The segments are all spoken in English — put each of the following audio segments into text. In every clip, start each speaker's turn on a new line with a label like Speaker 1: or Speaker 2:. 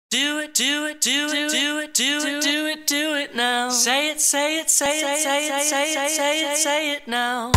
Speaker 1: Do it, do it, do it, do it, do it, do it, do it now. Say it, say it, say it, say it, say it, say it, say it now.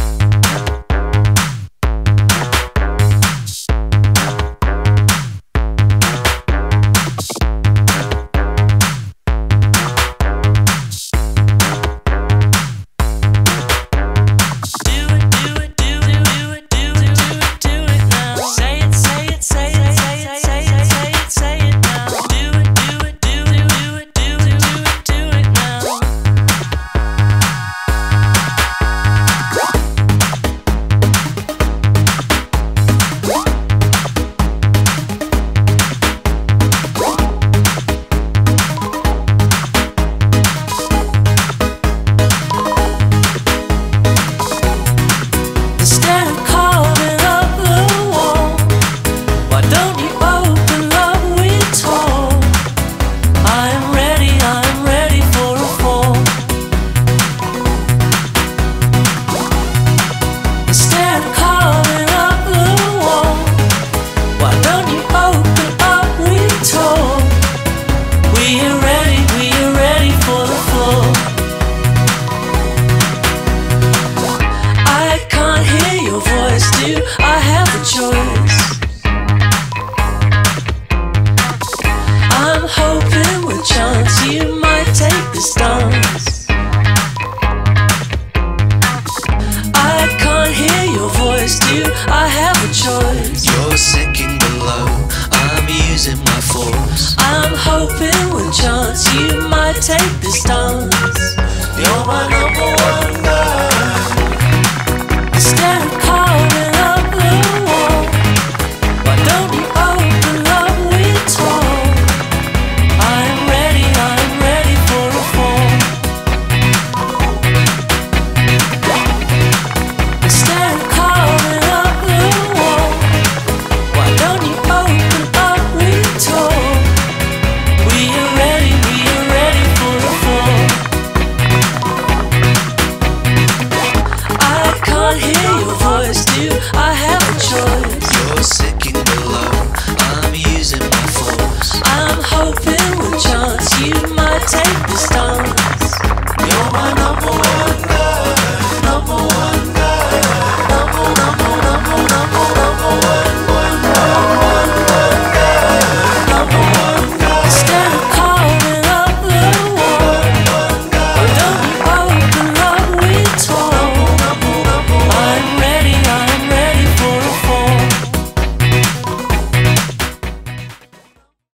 Speaker 1: I have a choice. I'm hoping with chance you might take this dance. I can't hear your voice, do I have a choice?
Speaker 2: You're sinking below, I'm using my force.
Speaker 1: I'm hoping with chance you might take this dance.
Speaker 2: You're my number one girl.
Speaker 1: Instead of